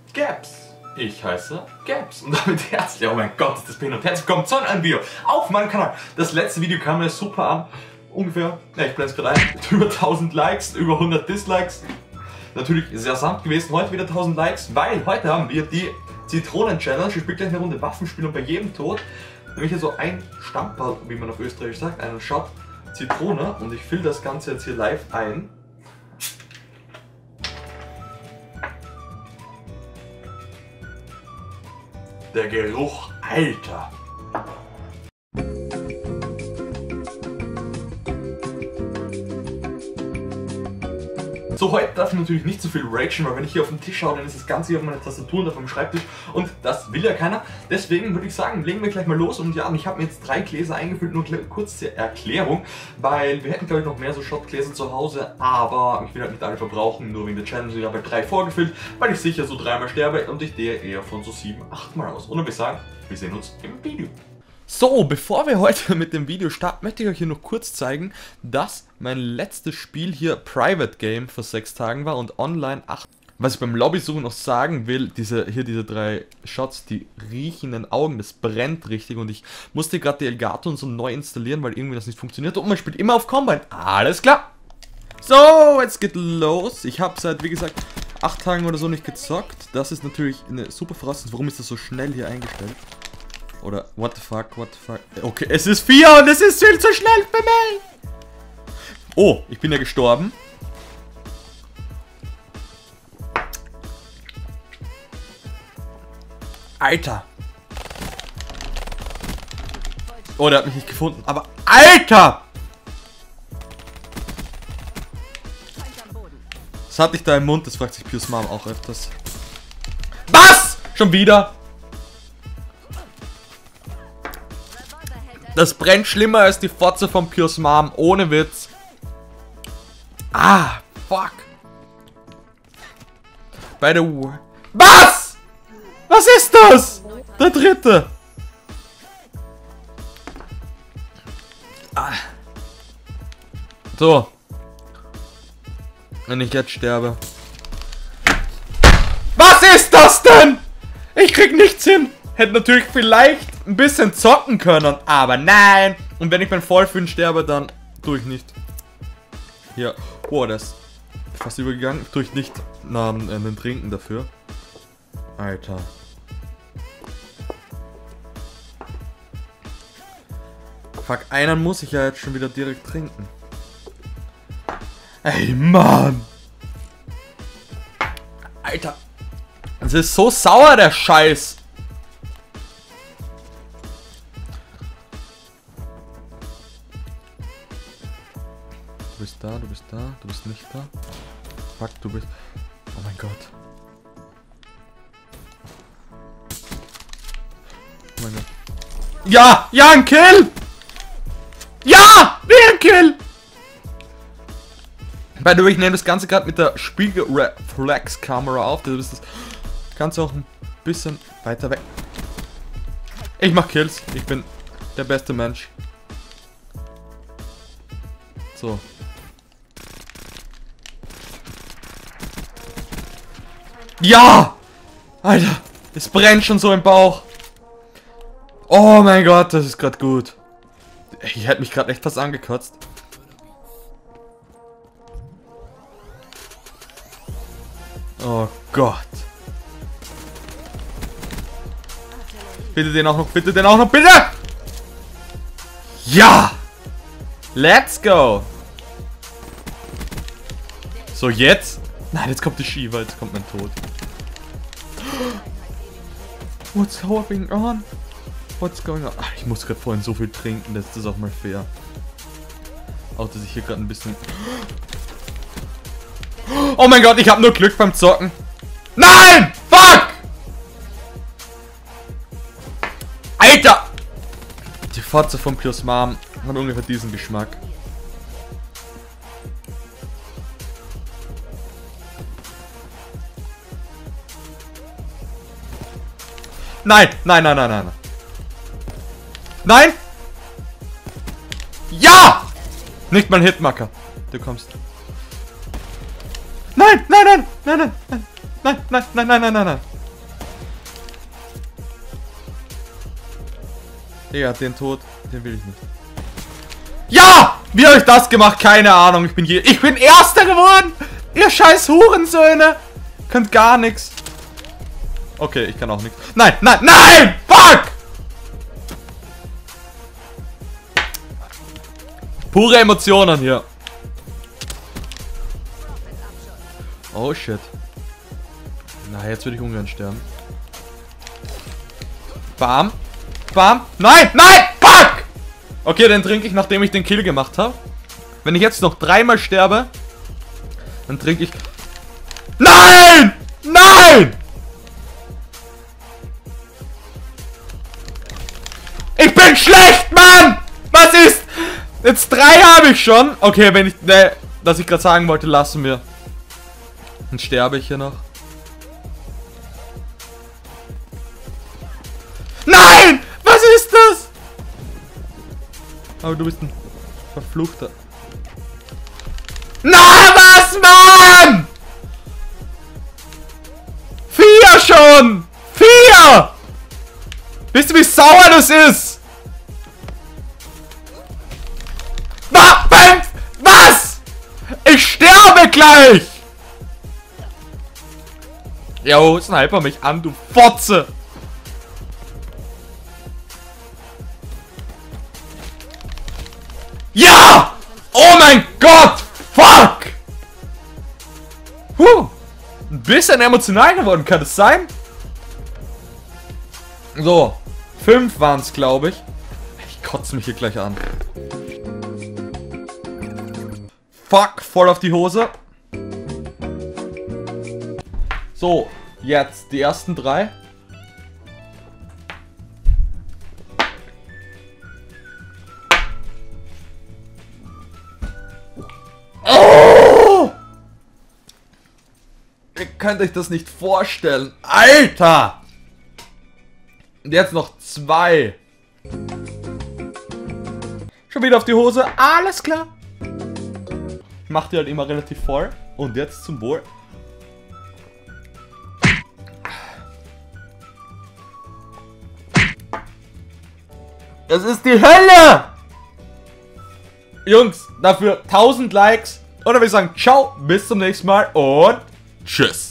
Gaps. Ich heiße Gaps und damit herzlich, oh mein Gott, ist das behindert. Herzlich willkommen zu einem Video auf meinem Kanal. Das letzte Video kam mir super an. Ungefähr, ja, ich blende es gerade ein, über 1000 Likes, über 100 Dislikes. Natürlich sehr samt gewesen. Heute wieder 1000 Likes, weil heute haben wir die Zitronen-Challenge. Ich spiele gleich eine Runde Waffenspiel und bei jedem Tod nehme ich hier so ein Stamperl, wie man auf Österreich sagt, einen Shot Zitrone und ich fülle das Ganze jetzt hier live ein. Der Geruch, Alter! So, heute darf ich natürlich nicht so viel ragen, weil wenn ich hier auf den Tisch schaue, dann ist das Ganze hier auf meiner Tastatur und auf meinem Schreibtisch und das will ja keiner. Deswegen würde ich sagen, legen wir gleich mal los und ja, ich habe mir jetzt 3 Gläser eingefüllt, nur kurz zur Erklärung, weil wir hätten glaube ich noch mehr so Shotgläser zu Hause, aber ich will halt nicht alle verbrauchen, nur wegen der Challenge. Ich habe halt 3 vorgefüllt, weil ich sicher so 3-mal sterbe und ich gehe eher von so 7-8 Mal aus. Und dann würde ich sagen, wir sehen uns im Video. So, bevor wir heute mit dem Video starten, möchte ich euch hier noch kurz zeigen, dass mein letztes Spiel hier Private Game vor 6 Tagen war und online 8. Was ich beim Lobbysuchen noch sagen will, diese 3 Shots, die riechen in den Augen, das brennt richtig und ich musste gerade die Elgato und so neu installieren, weil irgendwie das nicht funktioniert und man spielt immer auf Combine. Alles klar! So, jetzt geht los. Ich habe seit, wie gesagt, 8 Tagen oder so nicht gezockt. Das ist natürlich eine super Voraussetzung. Warum ist das so schnell hier eingestellt? Oder, what the fuck, what the fuck. Okay, es ist 4 und es ist viel zu schnell für mich. Oh, ich bin ja gestorben. Alter. Oh, der hat mich nicht gefunden. Aber, Alter! Was hatte ich da im Mund? Das fragt sich Pius Mom auch öfters. Was? Schon wieder? Das brennt schlimmer als die Fotze von Pius Mom, ohne Witz. Ah, fuck. By the way. Was? Was ist das? Der dritte. Ah. So. Wenn ich jetzt sterbe. Was ist das denn? Ich krieg nichts hin. Hätte natürlich vielleicht ein bisschen zocken können, aber nein. Und wenn ich beim Vollfühlen sterbe, dann tue ich nicht. Hier. Oh, das ist fast übergegangen. Tue ich nicht den Trinken dafür. Alter. Fuck, einen muss ich ja jetzt schon wieder direkt trinken. Ey, Mann. Alter. Es ist so sauer, der Scheiß. Du bist da, du bist da, du bist nicht da. Fuck, du bist... Oh mein Gott. Oh mein Gott. Ja! Ja, ein Kill! Ja! Wie ein Kill! By the way, ich nehme das Ganze gerade mit der Spiegelreflexkamera auf. Das ist das Ganze auch ein bisschen weiter weg. Ich mach Kills. Ich bin der beste Mensch. So. Ja! Alter, es brennt schon so im Bauch. Oh mein Gott, das ist gerade gut. Ich hätte mich gerade echt fast angekotzt. Oh Gott. Bitte den auch noch, bitte den auch noch, bitte! Ja! Let's go! So, jetzt? Nein, jetzt kommt die Shiva, jetzt kommt mein Tod. What's going on? What's going on? Ach, ich muss gerade vorhin so viel trinken, das ist auch mal fair. Auch, dass ich hier gerade ein bisschen... Oh mein Gott, ich habe nur Glück beim Zocken. Nein! Fuck! Alter! Die Fotze von Pius Mom hat ungefähr diesen Geschmack. Nein, nein, nein, nein, nein. Nein! Ja! Nicht mal ein Hitmarker. Du kommst. Nein, nein, nein, nein, nein, nein, nein, nein, nein, nein, nein, nein. Ja, den Tod, den will ich nicht. Ja! Wie habe ich das gemacht? Keine Ahnung. Ich bin Erster geworden! Ihr scheiß Hurensöhne! Könnt gar nichts. Okay, ich kann auch nichts. Nein, nein, nein! Fuck! Pure Emotionen hier. Oh shit. Na, jetzt würde ich ungern sterben. Bam. Bam. Nein, nein! Fuck! Okay, den trinke ich, nachdem ich den Kill gemacht habe. Wenn ich jetzt noch dreimal sterbe, dann trinke ich... Nein! Nein! Ich bin schlecht, Mann! Was ist... Jetzt 3 habe ich schon. Okay, wenn ich... Ne, was ich gerade sagen wollte, lassen wir. Dann sterbe ich hier noch. Nein! Was ist das? Aber du bist ein Verfluchter. Na, was, Mann? 4 schon! 4! Wisst ihr, wie sauer das ist? Was? Ich sterbe gleich! Jo, sniper mich an, du Fotze! Ja! Oh mein Gott! Fuck! Ein bisschen emotional geworden, kann es sein? So, 5 waren es, glaube ich. Ich kotze mich hier gleich an. Fuck, voll auf die Hose. So, jetzt die ersten 3. Oh! Ihr könnt euch das nicht vorstellen. Alter! Und jetzt noch 2. Schon wieder auf die Hose. Alles klar. Ich mach die halt immer relativ voll. Und jetzt zum Wohl. Das ist die Hölle! Jungs, dafür 1000 Likes. Und dann würde ich sagen, ciao, bis zum nächsten Mal und tschüss.